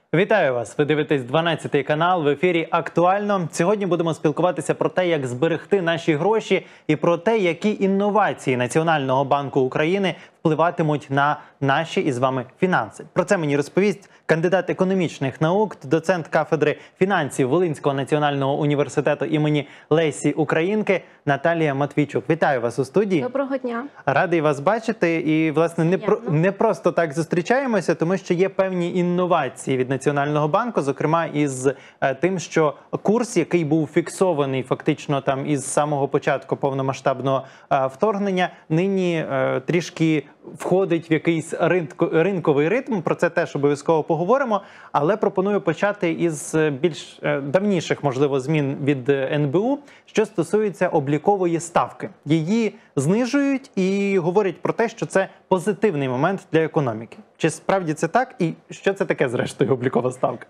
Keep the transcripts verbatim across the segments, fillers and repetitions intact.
Вітаю вас! Ви дивитесь дванадцятий канал, в ефірі «Актуально». Сьогодні будемо спілкуватися про те, як зберегти наші гроші і про те, які інновації Національного банку України впливатимуть на наші із вами фінанси. Про це мені розповість кандидат економічних наук, доцент кафедри фінансів Волинського національного університету імені Лесі Українки Наталія Матвійчук. Вітаю вас у студії. Доброго дня. Радий вас бачити. І, власне, не, про, не просто так зустрічаємося, тому що є певні інновації від Національного банку, зокрема із е, тим, що курс, який був фіксований фактично там із самого початку повномасштабного е, вторгнення, нині е, трішки входить в якийсь ринко, ринковий ритм. Про це теж обов'язково поговоримо. Але пропоную почати із більш е, давніших, можливо, змін від ен бе у, що стосується облікової ставки. Її знижують і говорять про те, що це позитивний момент для економіки. Чи справді це так? І що це таке, зрештою, облікова ставка?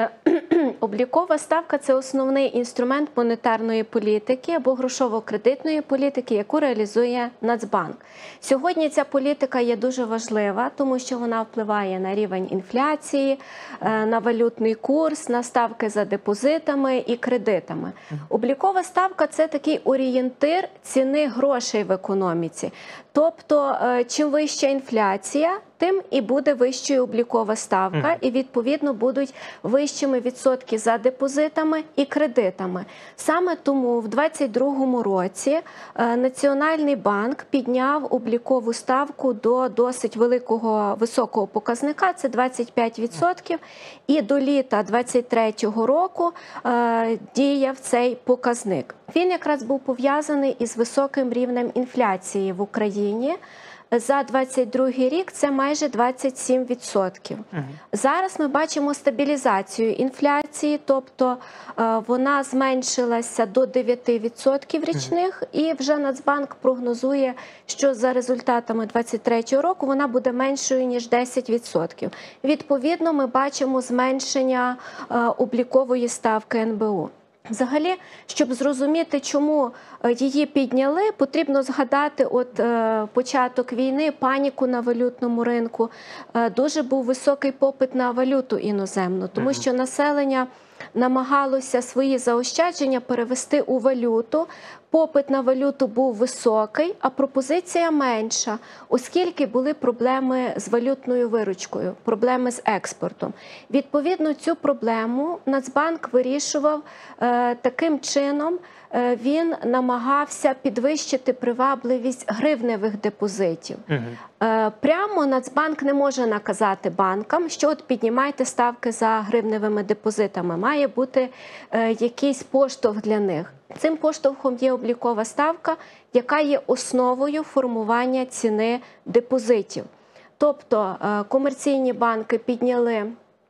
Облікова ставка – це основний інструмент монетарної політики або грошово-кредитної політики, яку реалізує Нацбанк. Сьогодні ця політика є дуже важлива, тому що вона впливає на рівень інфляції, на валютний курс, на ставки за депозитами і кредитами. Облікова ставка – це такий орієнтир ціни грошей в економіці. Тобто, чим вища інфляція, тим і буде вищою облікова ставка, mm. і, відповідно, будуть вищими відсотки за депозитами і кредитами. Саме тому в двадцять другому році е, Національний банк підняв облікову ставку до досить великого, високого показника, це двадцять п'ять відсотків, і до літа двадцять третього року е, діяв цей показник. Він якраз був пов'язаний із високим рівнем інфляції в Україні. За двадцять другий рік це майже двадцять сім відсотків. Uh-huh. Зараз ми бачимо стабілізацію інфляції, тобто е, вона зменшилася до дев'яти відсотків річних, uh-huh. і вже Нацбанк прогнозує, що за результатами двадцять третього року вона буде меншою, ніж десять відсотків. Відповідно, ми бачимо зменшення е, облікової ставки ен бе у. Взагалі, щоб зрозуміти, чому її підняли, потрібно згадати от е, початок війни, паніку на валютному ринку. Е, дуже був високий попит на валюту іноземну, тому що населення намагалося свої заощадження перевести у валюту. Попит на валюту був високий, а пропозиція менша, оскільки були проблеми з валютною виручкою, проблеми з експортом. Відповідно, цю проблему Нацбанк вирішував е, таким чином, е, він намагався підвищити привабливість гривневих депозитів. Угу. Е, прямо Нацбанк не може наказати банкам, що от піднімайте ставки за гривневими депозитами. Має бути е, якийсь поштовх для них. Цим поштовхом є облікова ставка, яка є основою формування ціни депозитів. Тобто комерційні банки підняли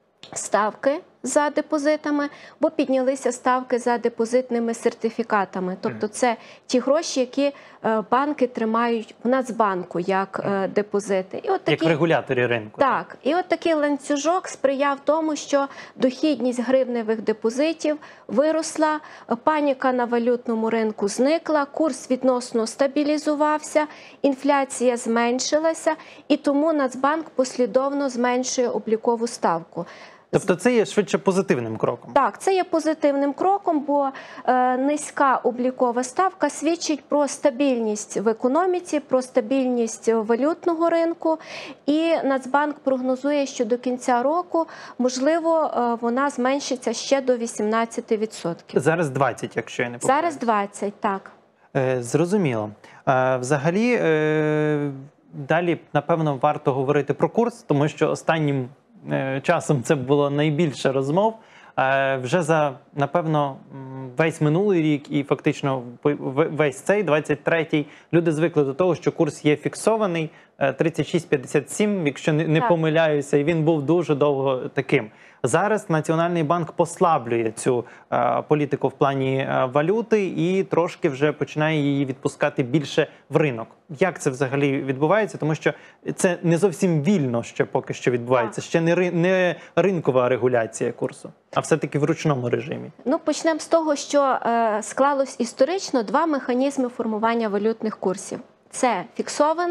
ставки за депозитами, бо піднялися ставки за депозитними сертифікатами. Тобто це ті гроші, які банки тримають в Нацбанку як депозити. І от такі, як в регуляторі ринку. Так. І от такий ланцюжок сприяв тому, що дохідність гривневих депозитів виросла, паніка на валютному ринку зникла, курс відносно стабілізувався, інфляція зменшилася, і тому Нацбанк послідовно зменшує облікову ставку. Тобто це є швидше позитивним кроком? Так, це є позитивним кроком, бо е, низька облікова ставка свідчить про стабільність в економіці, про стабільність валютного ринку. І Нацбанк прогнозує, що до кінця року, можливо, е, вона зменшиться ще до вісімнадцяти відсотків. Зараз двадцять, якщо я не помиляюсь. Зараз двадцять, так. Е, зрозуміло. Е, взагалі, е, далі, напевно, варто говорити про курс, тому що останнім часом це було найбільше розмов. Вже за, напевно, весь минулий рік і фактично весь цей, двадцять третій, люди звикли до того, що курс є фіксований, тридцять шість п'ятдесят сім, якщо не помиляюся, і він був дуже довго таким. Зараз Національний банк послаблює цю е, політику в плані е, валюти і трошки вже починає її відпускати більше в ринок. Як це взагалі відбувається? Тому що це не зовсім вільно ще поки що відбувається. Ще не, ри, не ринкова регуляція курсу, а все-таки в ручному режимі. Ну, почнемо з того, що е, склалось історично два механізми формування валютних курсів. Це фіксований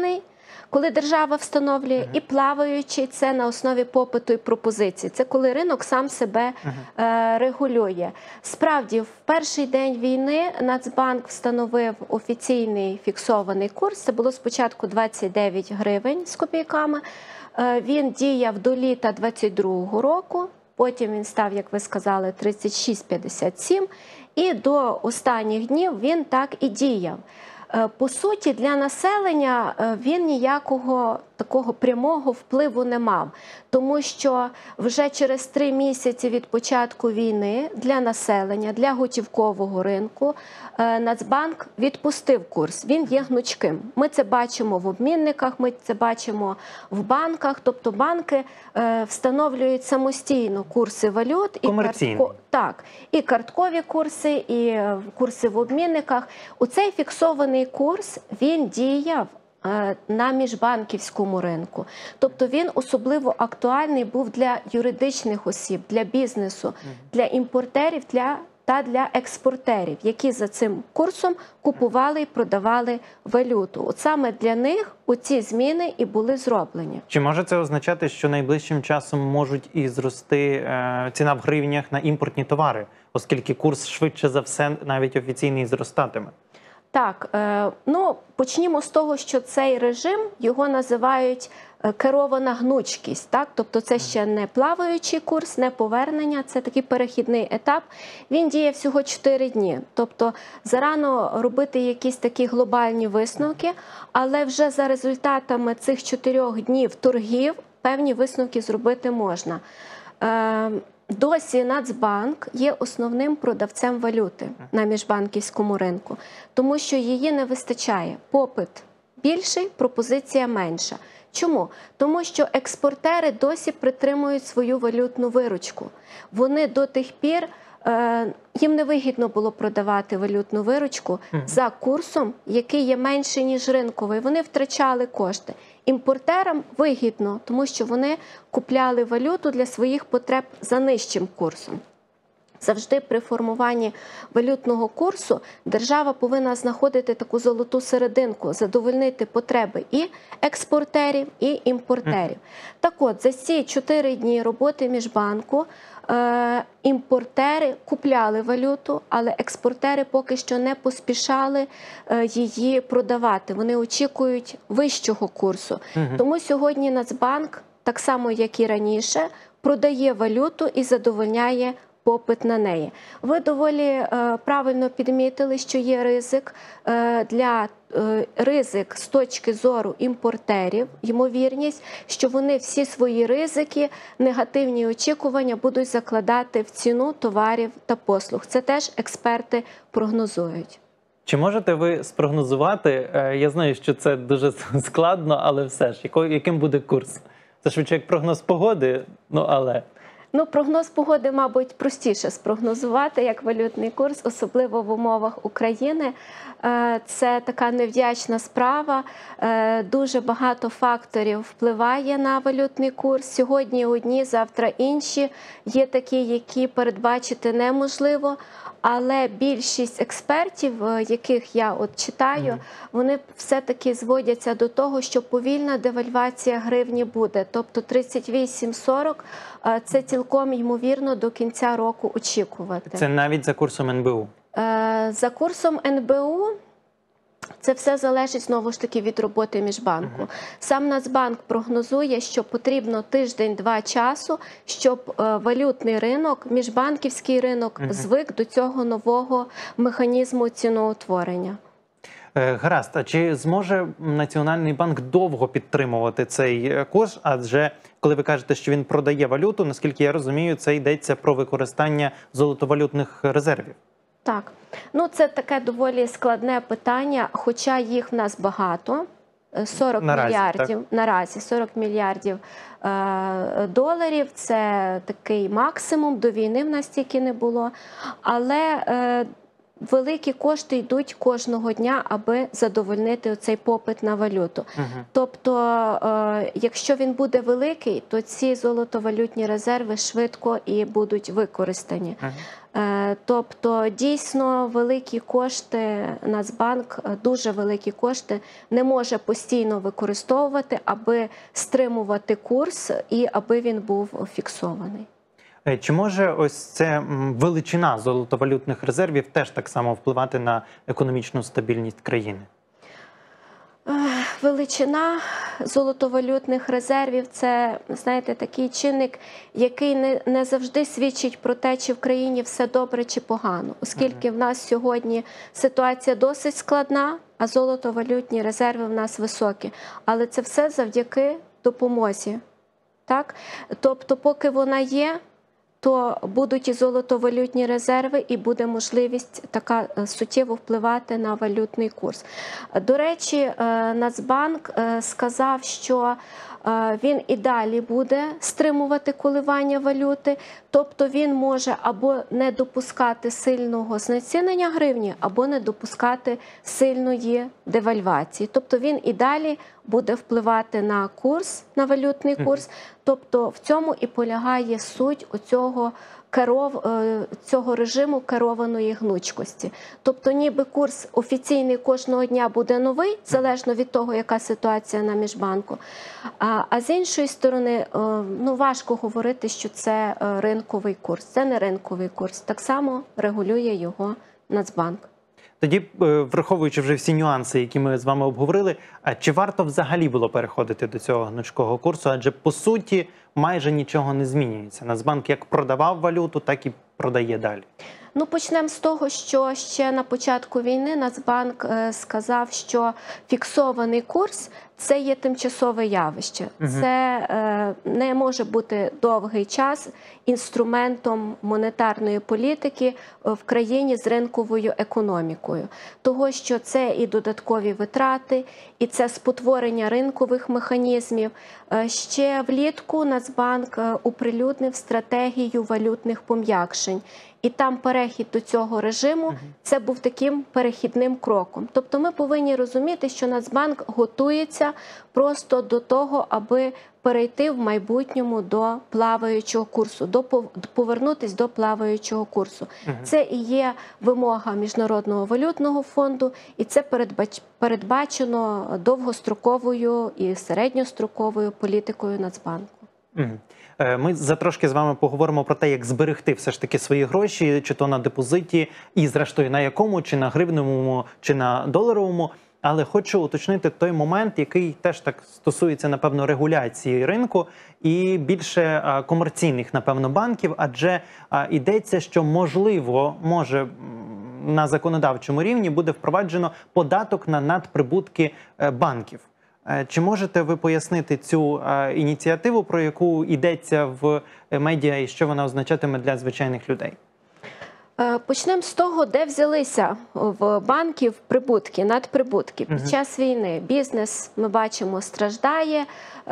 Коли держава встановлює і плаваючий, це на основі попиту і пропозиції. Це коли ринок сам себе е, регулює. Справді, в перший день війни Нацбанк встановив офіційний фіксований курс. Це було спочатку двадцять дев'ять гривень з копійками. Е, він діяв до літа двадцять другого року. Потім він став, як ви сказали, тридцять шість п'ятдесят сім. І до останніх днів він так і діяв. По суті, для населення він ніякого такого прямого впливу не мав, тому що вже через три місяці від початку війни для населення, для готівкового ринку Нацбанк відпустив курс. Він є гнучким. Ми це бачимо в обмінниках, ми це бачимо в банках, тобто банки встановлюють самостійно курси валют і картко... так, і карткові курси, і курси в обмінниках. У цей фіксований курс він діяв на міжбанківському ринку. Тобто він особливо актуальний був для юридичних осіб, для бізнесу, для імпортерів для, та для експортерів, які за цим курсом купували і продавали валюту. От саме для них оці зміни і були зроблені. Чи може це означати, що найближчим часом можуть і зрости е, ціна в гривнях на імпортні товари, оскільки курс швидше за все навіть офіційний зростатиме? Так, ну почнімо з того, що цей режим, його називають керована гнучкість, так? Тобто це ще не плаваючий курс, не повернення, це такий перехідний етап. Він діє всього чотири дні, тобто зарано робити якісь такі глобальні висновки, але вже за результатами цих чотирьох днів торгів певні висновки зробити можна. Досі Нацбанк є основним продавцем валюти на міжбанківському ринку, тому що її не вистачає. Попит більший, пропозиція менша. Чому? Тому що експортери досі притримують свою валютну виручку. Вони до тих пір, е, їм невигідно було продавати валютну виручку за курсом, який є менший, ніж ринковий. Вони втрачали кошти. Імпортерам вигідно, тому що вони купляли валюту для своїх потреб за нижчим курсом. Завжди при формуванні валютного курсу держава повинна знаходити таку золоту серединку, задовольнити потреби і експортерів, і імпортерів. Так от, за ці чотири дні роботи міжбанку е, імпортери купляли валюту, але експортери поки що не поспішали е, її продавати. Вони очікують вищого курсу. Угу. Тому сьогодні Нацбанк, так само як і раніше, продає валюту і задовольняє попит на неї. Ви доволі е, правильно підмітили, що є ризик е, для е, ризик з точки зору імпортерів, ймовірність, що вони всі свої ризики, негативні очікування будуть закладати в ціну товарів та послуг. Це теж експерти прогнозують. Чи можете ви спрогнозувати, я знаю, що це дуже складно, але все ж, яким буде курс? Це швидше як прогноз погоди, ну але... Ну, прогноз погоди, мабуть, простіше спрогнозувати, як валютний курс, особливо в умовах України. Це така невдячна справа. Дуже багато факторів впливає на валютний курс. Сьогодні одні, завтра інші. Є такі, які передбачити неможливо. Але більшість експертів, яких я от читаю, вони все-таки зводяться до того, що повільна девальвація гривні буде. Тобто тридцять вісім сорок – це цілком ймовірно до кінця року очікувати. Це навіть за курсом ен бе у? За курсом ен бе у це все залежить, знову ж таки, від роботи міжбанку. Сам Нацбанк прогнозує, що потрібно тиждень-два часу, щоб валютний ринок, міжбанківський ринок звик до цього нового механізму ціноутворення. Гаразд, а чи зможе Національний банк довго підтримувати цей курс? Адже, коли ви кажете, що він продає валюту, наскільки я розумію, це йдеться про використання золотовалютних резервів. Так. Ну, це таке доволі складне питання, хоча їх в нас багато. сорок мільярдів, наразі сорок мільярдів е, доларів, це такий максимум, до війни в нас тільки не було. Але е, великі кошти йдуть кожного дня, аби задовольнити цей попит на валюту. Угу. Тобто, е, якщо він буде великий, то ці золотовалютні резерви швидко і будуть використані. Угу. Е, тобто, дійсно, великі кошти Нацбанк, дуже великі кошти, не може постійно використовувати, аби стримувати курс і аби він був фіксований. Чи може ось ця величина золотовалютних резервів теж так само впливати на економічну стабільність країни? Величина золотовалютних резервів – це, знаєте, такий чинник, який не, не завжди свідчить про те, чи в країні все добре, чи погано. Оскільки в нас сьогодні ситуація досить складна, а золотовалютні резерви в нас високі. Але це все завдяки допомозі. Так? Тобто, поки вона є, то будуть і золотовалютні резерви, і буде можливість така суттєво впливати на валютний курс. До речі, Нацбанк сказав, що він і далі буде стримувати коливання валюти, тобто він може або не допускати сильного знецінення гривні, або не допускати сильної девальвації. Тобто він і далі буде впливати на курс, на валютний курс, тобто в цьому і полягає суть оцього керов, цього режиму керованої гнучкості. Тобто ніби курс офіційний кожного дня буде новий, залежно від того, яка ситуація на міжбанку. А, а з іншої сторони, ну, важко говорити, що це ринковий курс. Це не ринковий курс. Так само регулює його Нацбанк. Тоді, враховуючи вже всі нюанси, які ми з вами обговорили, чи варто взагалі було переходити до цього гнучкого курсу? Адже, по суті, майже нічого не змінюється. Нацбанк як продавав валюту, так і продає далі. Ну, почнемо з того, що ще на початку війни Нацбанк сказав, що фіксований курс – це є тимчасове явище. Угу. Це е, не може бути довгий час інструментом монетарної політики в країні з ринковою економікою. Того, що це і додаткові витрати, і це спотворення ринкових механізмів. Е, ще влітку Нацбанк оприлюднив стратегію валютних пом'якшень. І там перехід до цього режиму – це був таким перехідним кроком. Тобто ми повинні розуміти, що Нацбанк готується просто до того, аби перейти в майбутньому до плаваючого курсу, до повернутися до плаваючого курсу. Uh-huh. Це і є вимога Міжнародного валютного фонду, і це передбач, передбачено довгостроковою і середньостроковою політикою Нацбанку. Uh-huh. Ми за трошки з вами поговоримо про те, як зберегти все ж таки свої гроші, чи то на депозиті, і зрештою на якому, чи на гривневому, чи на доларовому. Але хочу уточнити той момент, який теж так стосується, напевно, регуляції ринку і більше комерційних, напевно, банків, адже йдеться, що можливо, може на законодавчому рівні буде впроваджено податок на надприбутки банків. Чи можете ви пояснити цю ініціативу, про яку йдеться в медіа і що вона означатиме для звичайних людей? Почнемо з того, де взялися в банків прибутки, надприбутки. Під uh-huh. час війни бізнес, ми бачимо, страждає,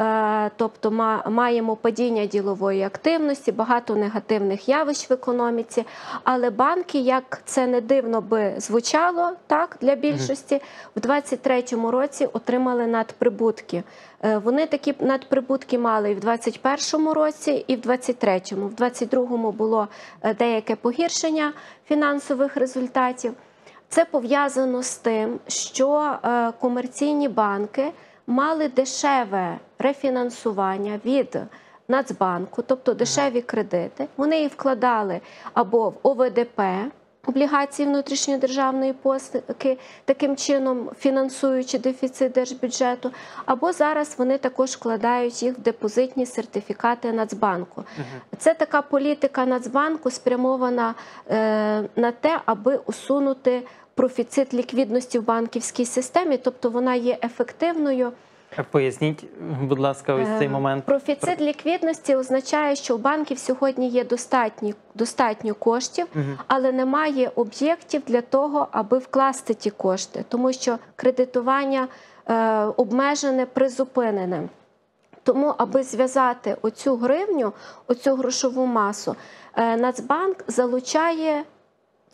тобто маємо падіння ділової активності, багато негативних явищ в економіці, але банки, як це не дивно би звучало так, для більшості, uh-huh. в двадцять третьому році отримали надприбутки. Вони такі надприбутки мали і в двадцять першому році, і в двадцять третьому. В двадцять другому було деяке погіршення фінансових результатів. Це пов'язано з тим, що комерційні банки мали дешеве рефінансування від Нацбанку, тобто дешеві кредити. Вони їх вкладали або в О В Д П, облігації внутрішньодержавної позики, таким чином фінансуючи дефіцит держбюджету, або зараз вони також вкладають їх в депозитні сертифікати Нацбанку. Uh-huh. Це така політика Нацбанку спрямована е, на те, аби усунути профіцит ліквідності в банківській системі, достатньо вона є ефективною. Поясніть, будь ласка, ось цей момент. Профіцит ліквідності означає, що у банків сьогодні є достатньо, достатньо коштів, угу. але немає об'єктів для того, аби вкласти ті кошти, тому що кредитування е, обмежене, призупинене. Тому, аби зв'язати оцю гривню, оцю грошову масу, е, Нацбанк залучає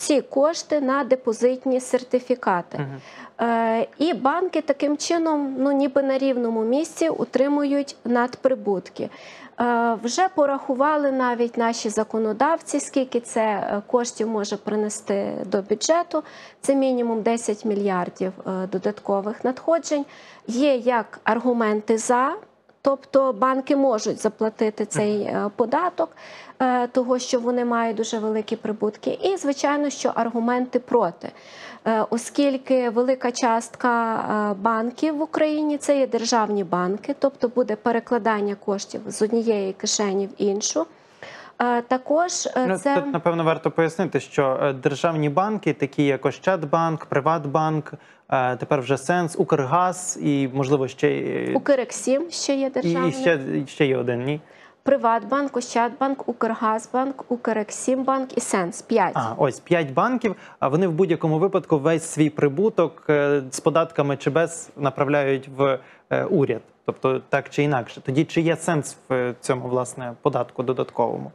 ці кошти на депозитні сертифікати. Угу. Е, і банки таким чином, ну ніби на рівному місці, утримують надприбутки. Е, вже порахували навіть наші законодавці, скільки це коштів може принести до бюджету. Це мінімум десять мільярдів е, додаткових надходжень. Є як аргументи «за», тобто банки можуть заплатити цей е, податок, е, того, що вони мають дуже великі прибутки. І, звичайно, що аргументи «проти». Е, оскільки велика частка е, банків в Україні – це є державні банки, тобто буде перекладання коштів з однієї кишені в іншу. Е, також е, ну, це... Тут, напевно, варто пояснити, що е, державні банки, такі як Ощадбанк, Приватбанк, е, тепер вже Сенс, Укргаз і, можливо, ще... е, Укрексім ще є І, державний. і ще, ще є один, ні? Приватбанк, Ощадбанк, Укргазбанк, Укрексімбанк і Сенс. П'ять. А, ось п'ять банків, а вони в будь-якому випадку весь свій прибуток е, з податками чи без направляють в е, уряд. Тобто так чи інакше. Тоді чи є сенс в цьому, власне, податку додатковому?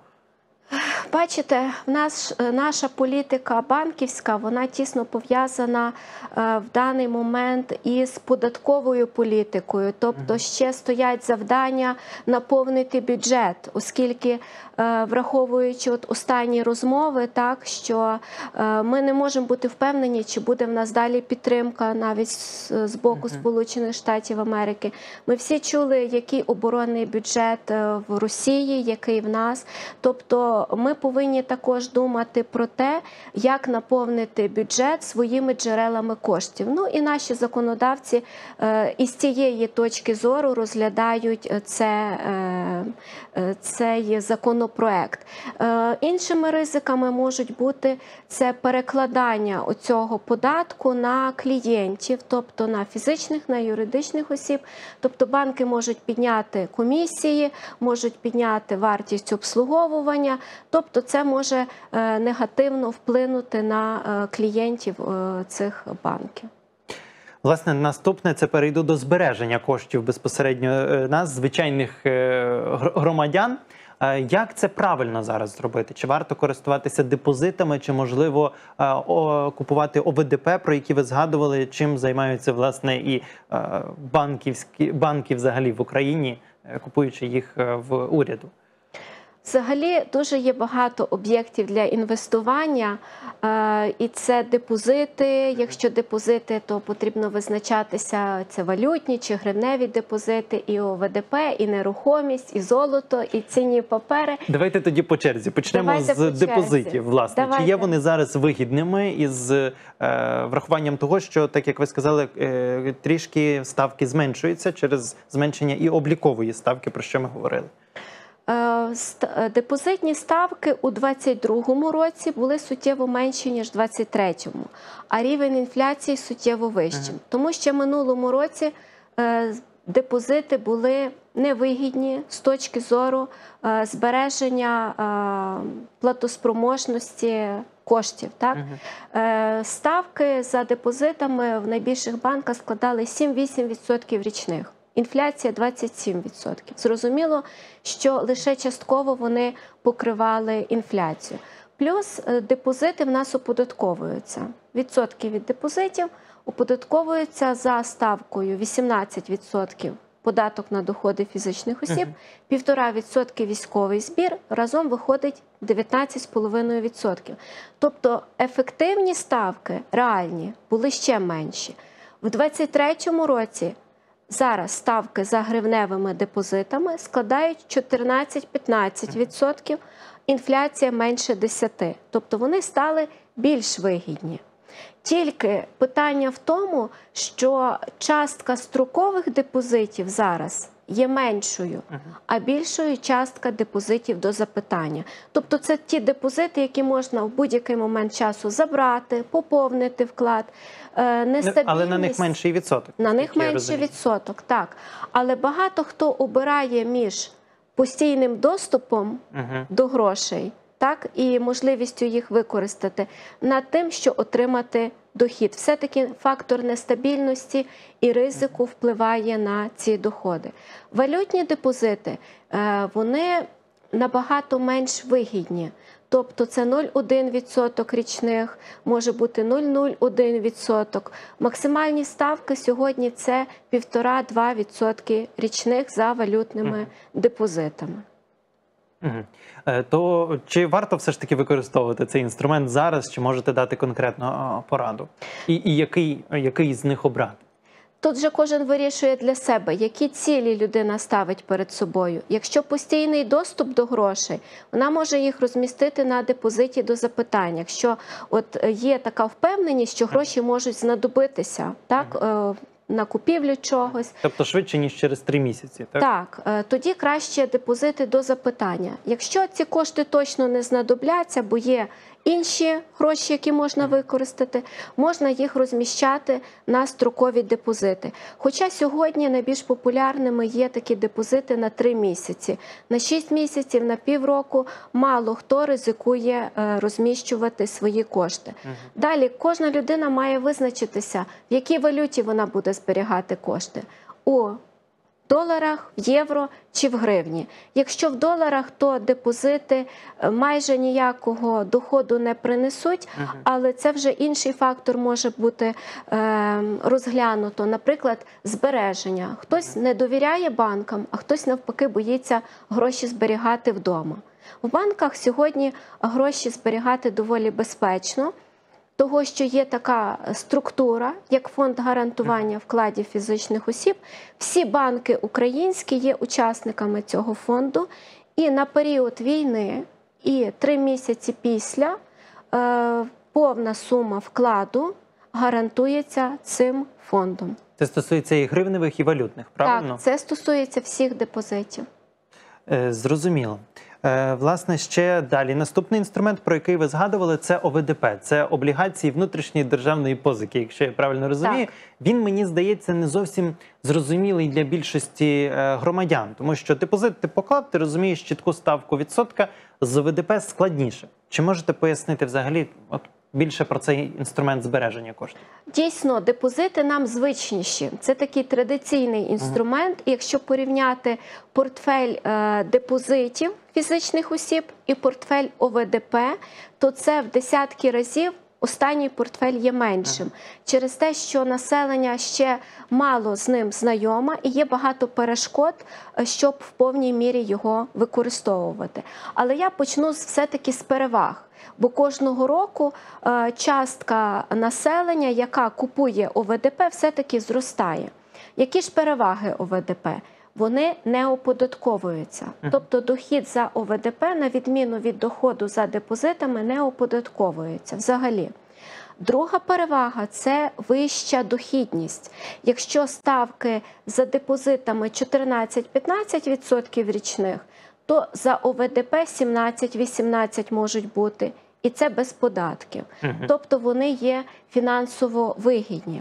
Бачите, в нас наша політика банківська, вона тісно пов'язана в даний момент із податковою політикою. Тобто ще стоять завдання наповнити бюджет, оскільки, враховуючи от останні розмови, так, що ми не можемо бути впевнені, чи буде в нас далі підтримка навіть з боку Сполучених Штатів Америки. Ми всі чули, який оборонний бюджет в Росії, який в нас. Тобто ми повинні також думати про те, як наповнити бюджет своїми джерелами коштів. Ну і наші законодавці е, із цієї точки зору розглядають це, е, е, цей законопроект. Е, іншими ризиками можуть бути це перекладання оцього податку на клієнтів, тобто на фізичних, на юридичних осіб. Тобто банки можуть підняти комісії, можуть підняти вартість обслуговування, тобто це може негативно вплинути на клієнтів цих банків. Власне, наступне – це перейду до збереження коштів безпосередньо нас, звичайних громадян. Як це правильно зараз зробити? Чи варто користуватися депозитами, чи, можливо, купувати О В Д П, про які ви згадували, чим займаються, власне, і банківські, банки взагалі в Україні, купуючи їх в уряду? Взагалі дуже є багато об'єктів для інвестування, і це депозити. Якщо депозити, то потрібно визначатися, це валютні чи гривневі депозити, і О В Д П, і нерухомість, і золото, і цінні папери. Давайте тоді по черзі. Почнемо Давайте з по черзі. депозитів. Власне, Давайте. Чи є вони зараз вигідними із е, врахуванням того, що, так як ви сказали, е, трішки ставки зменшуються через зменшення і облікової ставки, про що ми говорили? Депозитні ставки у двадцять другому році були суттєво менші, ніж у двадцять третьому, а рівень інфляції суттєво вищим. Ага. Тому що в минулому році депозити були невигідні з точки зору збереження платоспроможності коштів. Так? Ага. Ставки за депозитами в найбільших банках складали сім-вісім відсотків річних. Інфляція двадцять сім відсотків. Зрозуміло, що лише частково вони покривали інфляцію. Плюс депозити в нас оподатковуються. Відсотки від депозитів оподатковуються за ставкою вісімнадцять відсотків податок на доходи фізичних осіб, півтора відсотки військовий збір, разом виходить дев'ятнадцять цілих п'ять десятих відсотка. Тобто ефективні ставки, реальні, були ще менші. В двадцять третьому році зараз ставки за гривневими депозитами складають чотирнадцять-п'ятнадцять відсотків, інфляція менше десяти. Тобто вони стали більш вигідні. Тільки питання в тому, що частка строкових депозитів зараз є меншою, а більшою частка депозитів до запитання. Тобто це ті депозити, які можна в будь-який момент часу забрати, поповнити вклад. Нестабільність. Але на них менший відсоток. На них менший відсоток, так. Але багато хто обирає між постійним доступом угу. до грошей, так, і можливістю їх використати, над тим, що отримати дохід. Все-таки фактор нестабільності і ризику впливає на ці доходи. Валютні депозити, вони набагато менш вигідні, Тобто це нуль цілих одна десята відсотка річних, може бути нуль цілих нуль один відсоток. Максимальні ставки сьогодні це півтора-два відсотки річних за валютними депозитами. Угу. То чи варто все ж таки використовувати цей інструмент зараз, чи можете дати конкретну пораду? І, і який, який з них обрати? Тут же кожен вирішує для себе, які цілі людина ставить перед собою. Якщо постійний доступ до грошей, вона може їх розмістити на депозиті до запитання. Якщо от є така впевненість, що гроші можуть знадобитися, так, на купівлю чогось. Тобто швидше, ніж через три місяці, так? Так, тоді краще депозити до запитання. Якщо ці кошти точно не знадобляться, бо є інші гроші, які можна використати, можна їх розміщати на строкові депозити. Хоча сьогодні найбільш популярними є такі депозити на три місяці. На шість місяців, на півроку мало хто ризикує розміщувати свої кошти. Угу. Далі, кожна людина має визначитися, в якій валюті вона буде зберігати кошти. У доларах, в євро чи в гривні. Якщо в доларах, то депозити майже ніякого доходу не принесуть, uh-huh. але це вже інший фактор може бути е, розглянуто. Наприклад, збереження. Хтось не довіряє банкам, а хтось навпаки боїться гроші зберігати вдома. В банках сьогодні гроші зберігати доволі безпечно, того, що є така структура, як фонд гарантування вкладів фізичних осіб. Всі банки українські є учасниками цього фонду, і на період війни, і три місяці після, е, повна сума вкладу гарантується цим фондом. Це стосується і гривневих, і валютних, правильно? Так, це стосується всіх депозитів. Е, зрозуміло. Власне, ще далі. Наступний інструмент, про який ви згадували, це О В Д П. Це облігації внутрішньої державної позики, якщо я правильно розумію. Так. Він, мені здається, не зовсім зрозумілий для більшості громадян. Тому що депозит ти поклав, ти розумієш чітку ставку відсотка, з О В Д П складніше. Чи можете пояснити взагалі от, більше про цей інструмент збереження коштів? Дійсно, депозити нам звичніші. Це такий традиційний інструмент. І якщо порівняти портфель е, депозитів фізичних осіб і портфель О В Д П, то це в десятки разів останній портфель є меншим. Через те, що населення ще мало з ним знайоме і є багато перешкод, щоб в повній мірі його використовувати. Але я почну все-таки з переваг. Бо кожного року е, частка населення, яка купує О В Д П, все-таки зростає. Які ж переваги О В Д П? Вони не оподатковуються. Тобто дохід за О В Д П, на відміну від доходу за депозитами, не оподатковується взагалі. Друга перевага – це вища дохідність. Якщо ставки за депозитами чотирнадцять-п'ятнадцять відсотків річних, то за О В Д П сімнадцять-вісімнадцять можуть бути, і це без податків. Uh-huh. Тобто вони є фінансово вигідні.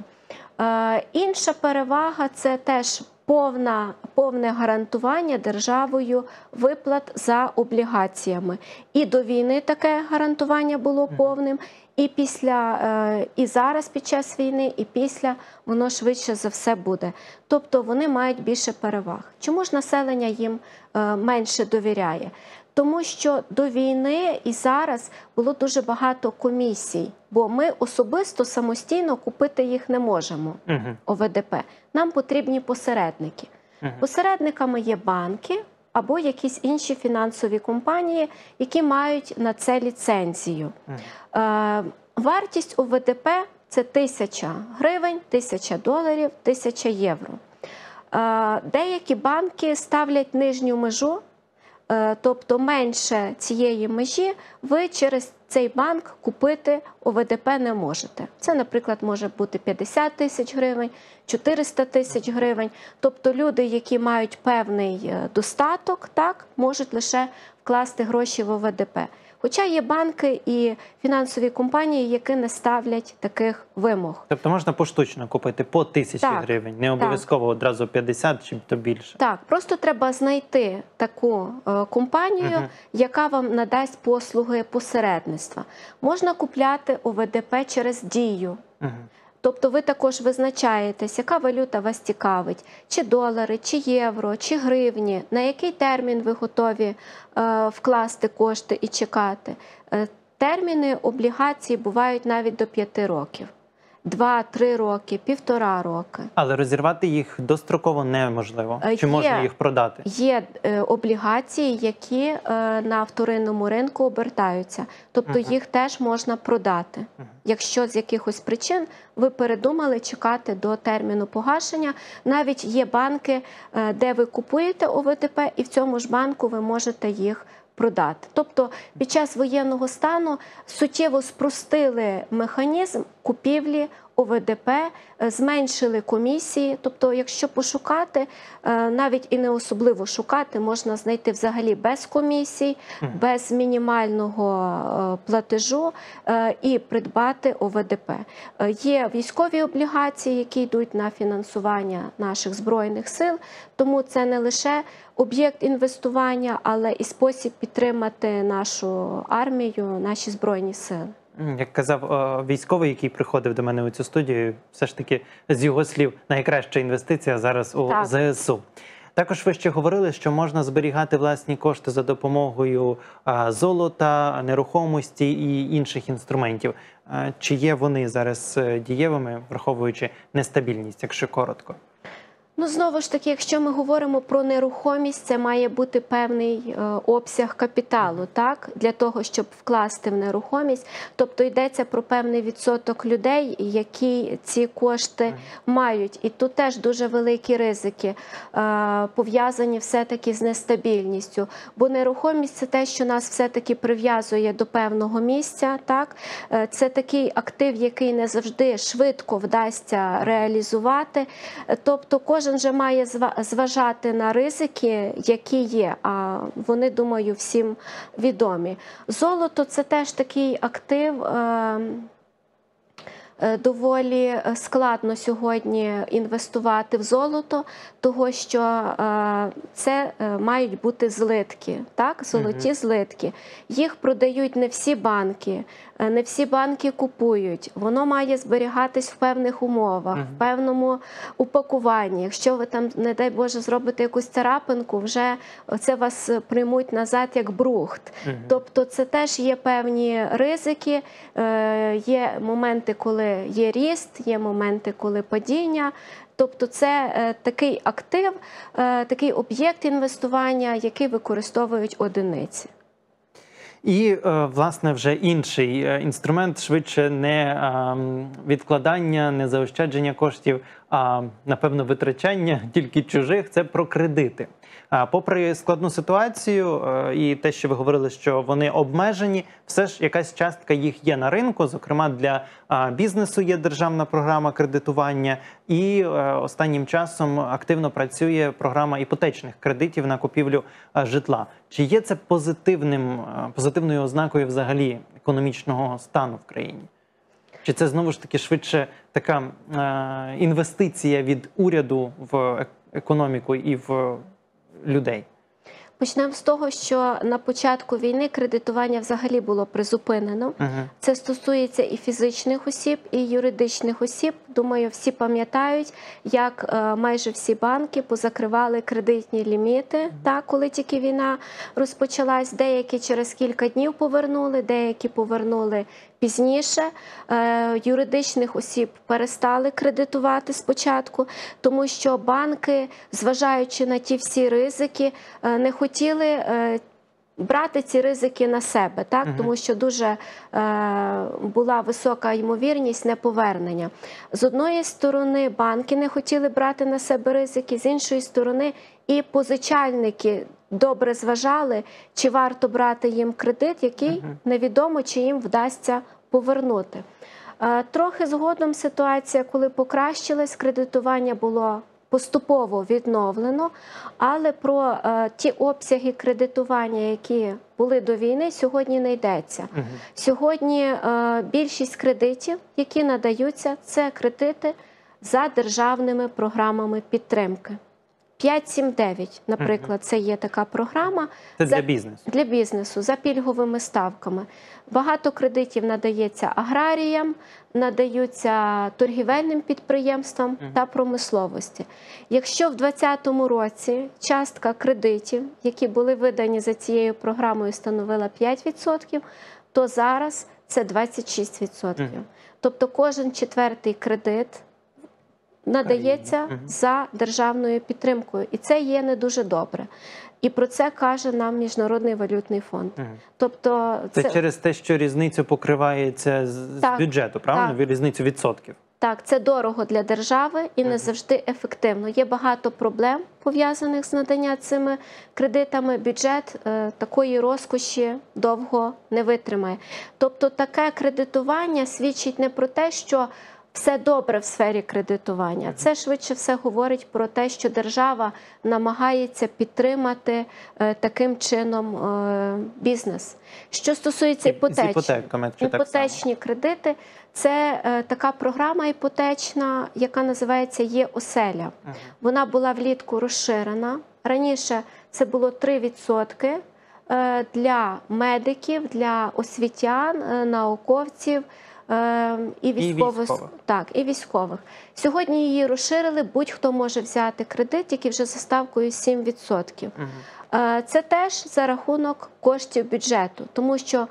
Е, інша перевага – це теж повна, повне гарантування державою виплат за облігаціями. І до війни таке гарантування було повним, і після, е, і зараз під час війни, і після воно швидше за все буде. Тобто вони мають більше переваг. Чому ж населення їм е, менше довіряє? Тому що до війни і зараз було дуже багато комісій, бо ми особисто самостійно купити їх не можемо, uh-huh. О В Д П. Нам потрібні посередники. Uh-huh. Посередниками є банки або якісь інші фінансові компанії, які мають на це ліцензію. Uh-huh. Е, вартість О В Д П – це тисяча гривень, тисяча доларів, тисяча євро. Е, деякі банки ставлять нижню межу, тобто менше цієї межі ви через цей банк купити О В Д П не можете. Це, наприклад, може бути п'ятдесят тисяч гривень, чотириста тисяч гривень. Тобто люди, які мають певний достаток, так, можуть лише вкласти гроші в О В Д П. Хоча є банки і фінансові компанії, які не ставлять таких вимог. Тобто можна поштучно купити по тисячі так, гривень, не обов'язково так. одразу п'ятдесят чи то більше. Так, просто треба знайти таку е, компанію, угу. яка вам надасть послуги посередництва. Можна купляти О В Д П через Дію. Угу. Тобто ви також визначаєтесь, яка валюта вас цікавить, чи долари, чи євро, чи гривні, на який термін ви готові е, вкласти кошти і чекати. Е, терміни облігацій бувають навіть до п'яти років. Два-три роки, півтора роки. Але розірвати їх достроково неможливо. Чи Є, можна їх продати? Є е, облігації, які е, на вторинному ринку обертаються. Тобто Угу. їх теж можна продати. Угу. Якщо з якихось причин ви передумали чекати до терміну погашення. Навіть є банки, е, де ви купуєте О В Д П, і в цьому ж банку ви можете їх продати. Тобто під час воєнного стану суттєво спростили механізм купівлі О В Д П, зменшили комісії. Тобто, якщо пошукати, навіть і не особливо шукати, можна знайти взагалі без комісій, без мінімального платежу і придбати О В Д П. Є військові облігації, які йдуть на фінансування наших Збройних сил, тому це не лише об'єкт інвестування, але і спосіб підтримати нашу армію, наші Збройні сили. Як казав військовий, який приходив до мене у цю студію, все ж таки, з його слів, найкраща інвестиція зараз у Так. З С У. Також ви ще говорили, що можна зберігати власні кошти за допомогою золота, нерухомості і інших інструментів. Чи є вони зараз дієвими, враховуючи нестабільність, якщо коротко? Ну, знову ж таки, якщо ми говоримо про нерухомість, це має бути певний е, обсяг капіталу, так, для того, щоб вкласти в нерухомість. Тобто йдеться про певний відсоток людей, які ці кошти мають. І тут теж дуже великі ризики, е, пов'язані все-таки з нестабільністю. Бо нерухомість – це те, що нас все-таки прив'язує до певного місця, так. Е, це такий актив, який не завжди швидко вдасться реалізувати. Тобто кожен Кожен же має зважати на ризики, які є, а вони, думаю, всім відомі. Золото – це теж такий актив, доволі складно сьогодні інвестувати в золото, того що це мають бути злитки, так? Золоті злитки. Їх продають не всі банки, не всі банки купують. Воно має зберігатись в певних умовах, в певному упакуванні. Якщо ви там, не дай Боже, зробите якусь царапинку, вже це вас приймуть назад як брухт. Тобто це теж є певні ризики, є моменти, коли є ріст, є моменти, коли падіння. Тобто це е, такий актив, е, такий об'єкт інвестування, який використовують одиниці. І, е, власне, вже інший інструмент, швидше не е, відкладання, не заощадження коштів, а, напевно, витрачання тільки чужих – це про кредити. Попри складну ситуацію і те, що ви говорили, що вони обмежені, все ж якась частка їх є на ринку, зокрема для бізнесу є державна програма кредитування і останнім часом активно працює програма іпотечних кредитів на купівлю житла. Чи є це позитивним, позитивною ознакою взагалі економічного стану в країні? Чи це знову ж таки швидше така інвестиція від уряду в економіку і в людей? Почнемо з того, що на початку війни кредитування взагалі було призупинено. Uh-huh. Це стосується і фізичних осіб, і юридичних осіб. Думаю, всі пам'ятають, як е, майже всі банки позакривали кредитні ліміти, uh-huh. так, коли тільки війна розпочалась. Деякі через кілька днів повернули, деякі повернули пізніше. Е, юридичних осіб перестали кредитувати спочатку, тому що банки, зважаючи на ті всі ризики, е, не хотіли е, брати ці ризики на себе, так? Uh-huh. Тому що дуже е, була висока ймовірність неповернення. З одної сторони, банки не хотіли брати на себе ризики, з іншої сторони, і позичальники добре зважали, чи варто брати їм кредит, який uh-huh. невідомо, чи їм вдасться повернути. Е, трохи згодом ситуація, коли покращилась, кредитування було поступово відновлено, але про е, ті обсяги кредитування, які були до війни, сьогодні не йдеться. Угу. Сьогодні е, більшість кредитів, які надаються, це кредити за державними програмами підтримки. п'ять сім дев'ять, наприклад, це є така програма. Це за, для бізнесу. Для бізнесу, за пільговими ставками. Багато кредитів надається аграріям, надаються торгівельним підприємствам uh-huh. та промисловості. Якщо в двадцятому році частка кредитів, які були видані за цією програмою, становила п'ять відсотків, то зараз це двадцять шість відсотків. Uh-huh. Тобто кожен четвертий кредит надається uh-huh. за державною підтримкою. І це є не дуже добре. І про це каже нам Міжнародний валютний фонд. Угу. Тобто це... це через те, що різницю покривається з, так, з бюджету, правильно? Так. Різницю відсотків. Так, це дорого для держави і угу. не завжди ефективно. Є багато проблем, пов'язаних з наданням цими кредитами. Бюджет е, такої розкоші довго не витримає. Тобто таке кредитування свідчить не про те, що все добре в сфері кредитування. Це швидше все говорить про те, що держава намагається підтримати е, таким чином е, бізнес. Що стосується іпотечні, іпотеками, іпотечні кредити, це е, така програма іпотечна, яка називається «Є-оселя». Ага. Вона була влітку розширена. Раніше це було три відсотки е, для медиків, для освітян, е, науковців, І військових, і військових. Так, і військових. Сьогодні її розширили, будь-хто може взяти кредит, який вже за ставкою сім відсотків. Угу. Це теж за рахунок коштів бюджету, тому що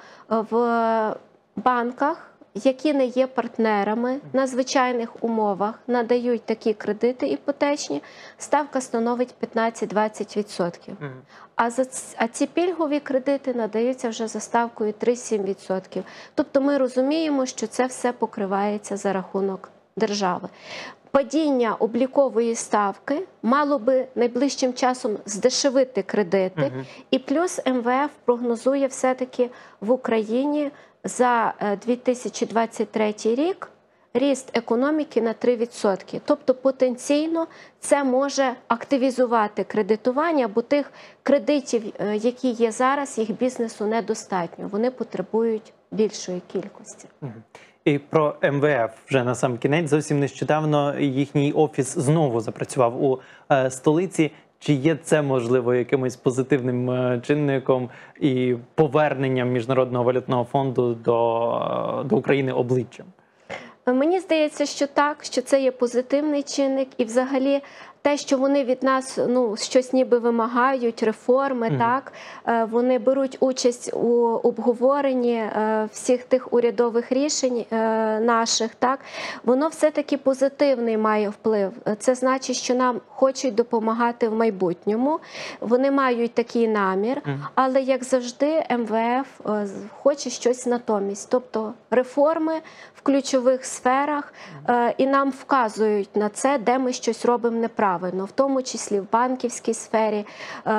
в банках, які не є партнерами, на звичайних умовах надають такі кредити іпотечні, ставка становить п'ятнадцять-двадцять відсотків. Угу. А, за, а ці пільгові кредити надаються вже за ставкою три-сім відсотків. Тобто ми розуміємо, що це все покривається за рахунок держави. Падіння облікової ставки мало би найближчим часом здешевити кредити. Угу. І плюс ем ве еф прогнозує все-таки в Україні за дві тисячі двадцять третій рік ріст економіки на три відсотки. Тобто потенційно це може активізувати кредитування, бо тих кредитів, які є зараз, їх бізнесу недостатньо. Вони потребують більшої кількості. І про ем ве еф вже на сам кінець. Зовсім нещодавно їхній офіс знову запрацював у е, столиці. Чи є це, можливо, якимось позитивним е, чинником і поверненням Міжнародного валютного фонду до, до України обличчям? Мені здається, що так, що це є позитивний чинник, і взагалі те, що вони від нас ну, щось ніби вимагають, реформи, mm-hmm. так, вони беруть участь у обговоренні всіх тих урядових рішень наших, так, воно все-таки позитивний має вплив. Це значить, що нам хочуть допомагати в майбутньому, вони мають такий намір, mm-hmm. але, як завжди, ем ве еф хоче щось натомість, тобто реформи в ключових сферах, mm-hmm. і нам вказують на це, де ми щось робимо неправильно. В тому числі в банківській сфері,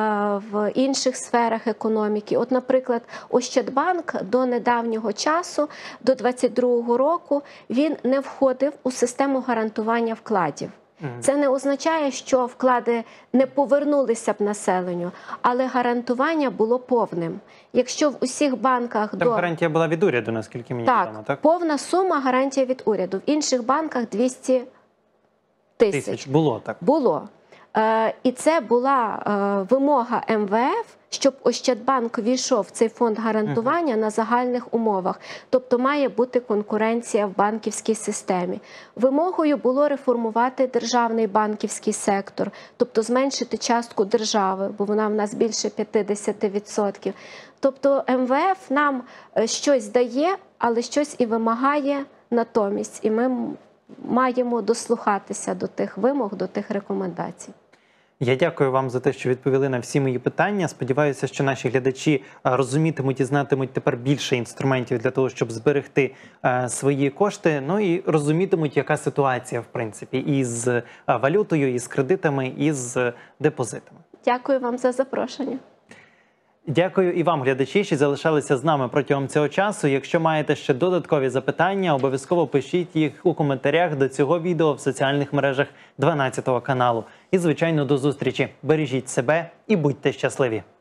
в інших сферах економіки. От, наприклад, Ощадбанк до недавнього часу, до двадцять другого року, він не входив у систему гарантування вкладів. Це не означає, що вклади не повернулися б населенню, але гарантування було повним. Якщо в усіх банках... Там до... гарантія була від уряду, наскільки мені так, відомо, так? повна сума гарантія від уряду. В інших банках двісті тисяч. Тисяч. Було так. Було. Е, і це була е, вимога ем ве еф, щоб Ощадбанк війшов в цей фонд гарантування uh-huh. на загальних умовах. Тобто має бути конкуренція в банківській системі. Вимогою було реформувати державний банківський сектор, тобто зменшити частку держави, бо вона в нас більше п'ятдесят відсотків. Тобто ем ве еф нам щось дає, але щось і вимагає натомість. І ми маємо дослухатися до тих вимог, до тих рекомендацій. Я дякую вам за те, що відповіли на всі мої питання. Сподіваюся, що наші глядачі розумітимуть і знатимуть тепер більше інструментів для того, щоб зберегти е, свої кошти, ну і розумітимуть, яка ситуація, в принципі, із валютою, із кредитами, із депозитами. Дякую вам за запрошення. Дякую і вам, глядачі, що залишалися з нами протягом цього часу. Якщо маєте ще додаткові запитання, обов'язково пишіть їх у коментарях до цього відео в соціальних мережах дванадцятого каналу. І, звичайно, до зустрічі. Бережіть себе і будьте щасливі!